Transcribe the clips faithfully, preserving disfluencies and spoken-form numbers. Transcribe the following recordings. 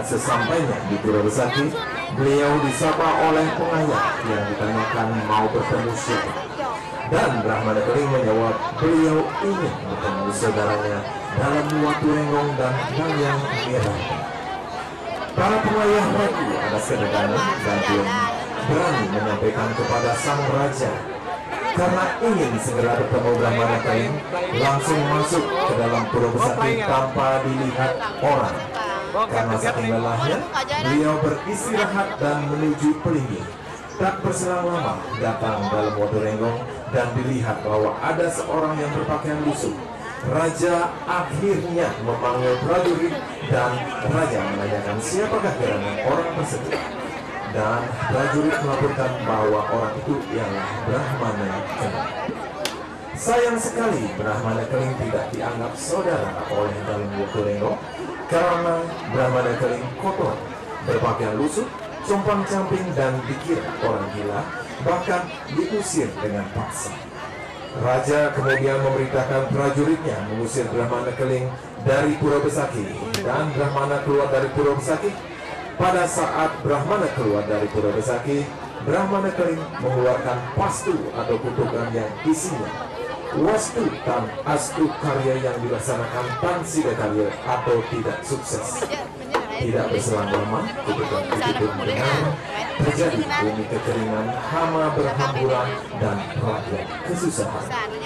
Dan sesampainya di Pura Besaki, beliau disapa oleh pengayah yang ditanyakan mau bertemu siapa. Dan Brahmana Keling menjawab beliau ingin bertemu saudaranya dalam Watu Renggong dan Dayang Merah. Para pengayah ragu atas kedatangan dan belum berani menyampaikan kepada sang raja. Karena ingin segera bertemu Brahmana Keling, langsung masuk ke dalam Pura Besaki tanpa dilihat orang. Karena saking lelahnya, beliau beristirahat dan menuju Pelinggi. Tak berselang lama datang dalam Watu Renggong dan dilihat bahwa ada seorang yang berpakaian lusuh. Raja akhirnya memanggil prajurit dan raja menanyakan siapakah gerangan orang tersebut. Dan prajurit melaporkan bahwa orang itu ialah Brahmana Keling. Sayang sekali Brahmana Keling tidak dianggap saudara oleh dalam Watu Renggong karena Brahmana Keling kotor, berpakaian lusuh, compang-camping dan dikira orang gila, bahkan diusir dengan paksa. Raja kemudian memerintahkan prajuritnya mengusir Brahmana Keling dari Pura Besaki, dan Brahmana keluar dari Pura Besaki. Pada saat Brahmana keluar dari Pura Besaki, Brahmana Keling mengeluarkan pastu atau kutukan yang isinya wastu dan astu karya yang dilaksanakan tan sida karya atau tidak sukses. Tidak berselang lama, kutukan itu mendengar terjadi bumi kekeringan, hama berhamburan, dan rakyat kesusahan.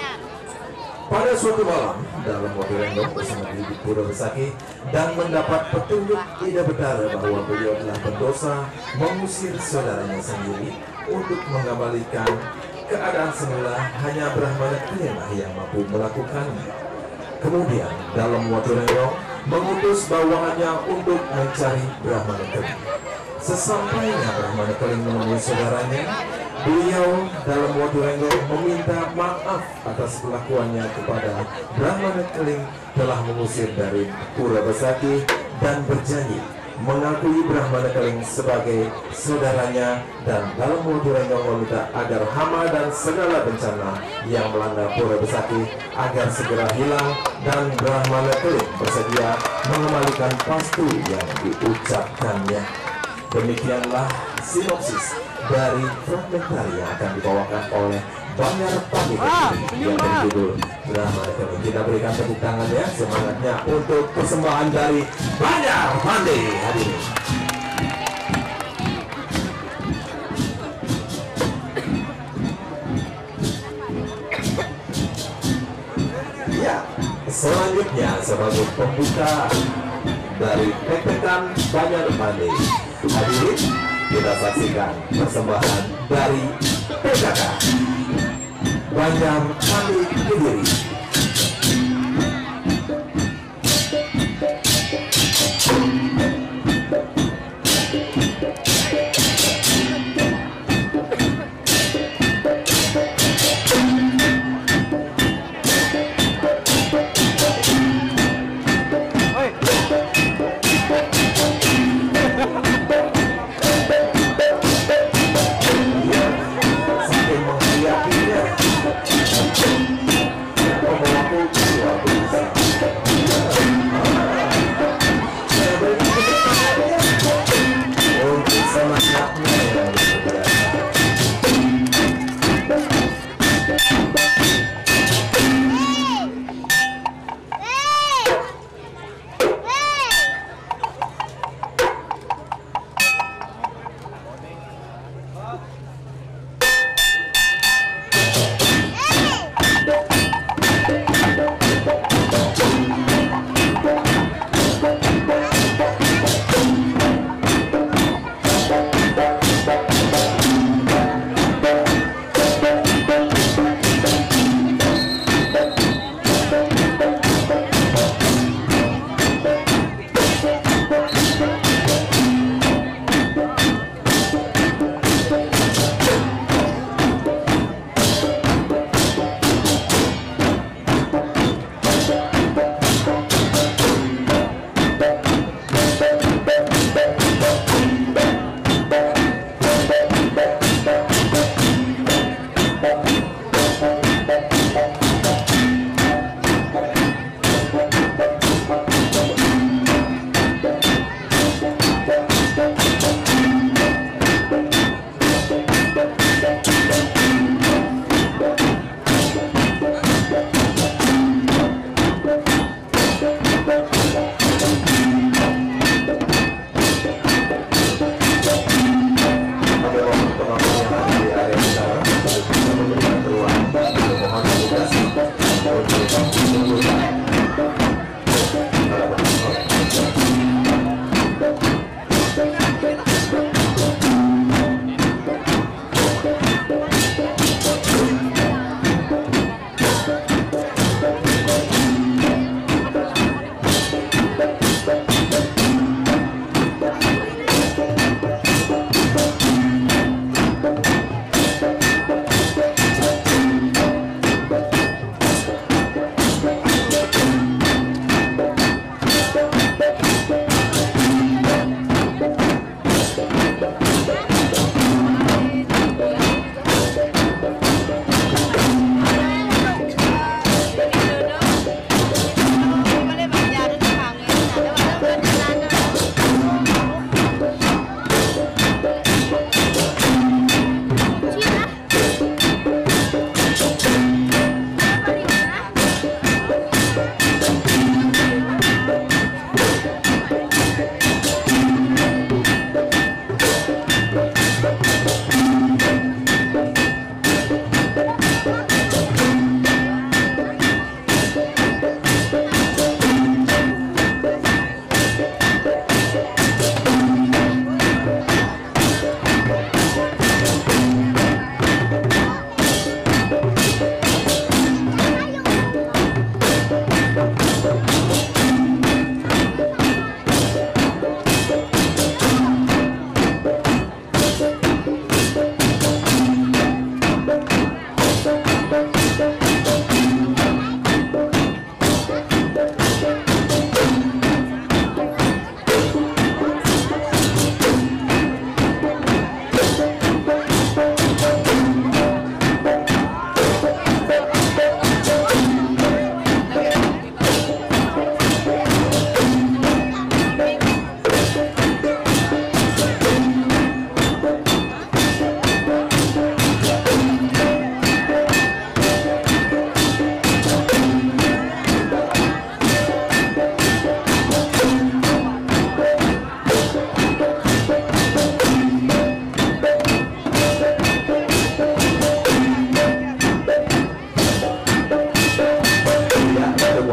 Pada suatu malam, dalam Watu Renggong bersama di Pura Besaki dan mendapat petunjuk tidak betara bahwa beliau telah berdosa mengusir saudaranya sendiri untuk mengembalikan keadaan semula, hanya Brahmana Keling yang mampu melakukannya. Kemudian dalam Watu Renggong mengutus bawahannya untuk mencari Brahmana Keling. Sesampainya Brahmana Keling menemui saudaranya, beliau dalam Watu Renggong meminta maaf atas perlakuannya kepada Brahmana Keling telah mengusir dari Pura Besaki dan berjanji mengakui Brahmana Keling sebagai saudaranya, dan dalam Watu Renggong meminta agar hama dan segala bencana yang melanda Pura Besaki agar segera hilang, dan Brahmana Keling bersedia mengembalikan pastu yang diucapkannya. Demikianlah sinopsis dari fragmentari yang akan dibawakan oleh Banjar Pandita yang berjudul Brahmana Keling. Kita berikan tepuk tangan ya, semangatnya untuk persembahan dari Banjar Pandita. Hadirin. Ya, selanjutnya sebagai pembuka dari Pepetan Banjar Pandita. Hadirin, kita saksikan persembahan dari P K K Banjar Pandita Kediri. Sampai menghayatinya.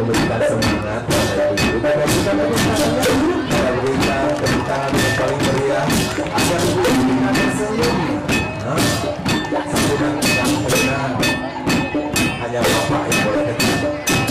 memberikan semangat pada ibu. Kita berikan tepuk tangannya, kita berikan tepuk tangan yang paling meriah agar ibu berikan tersenyum. Nah, sambutan yang benar hanya bapak yang boleh kecil.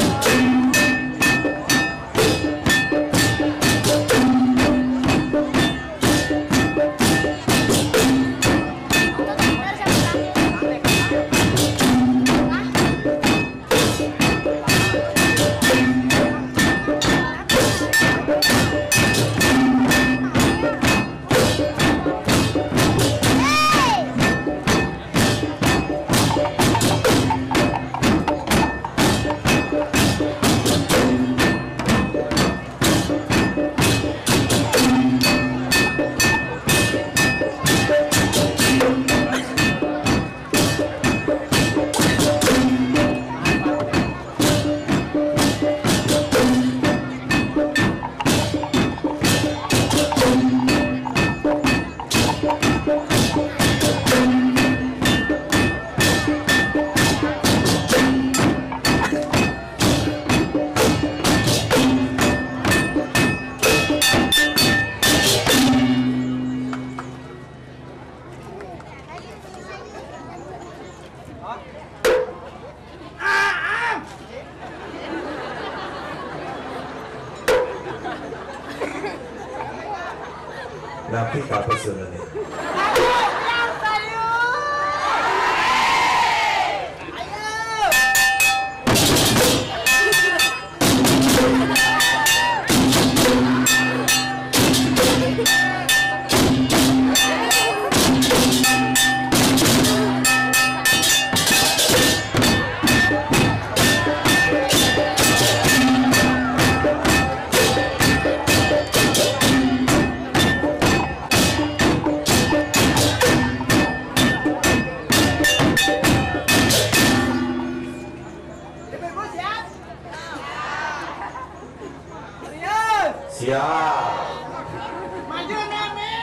Nanti tak pesan ini. Siap. Maju Nami.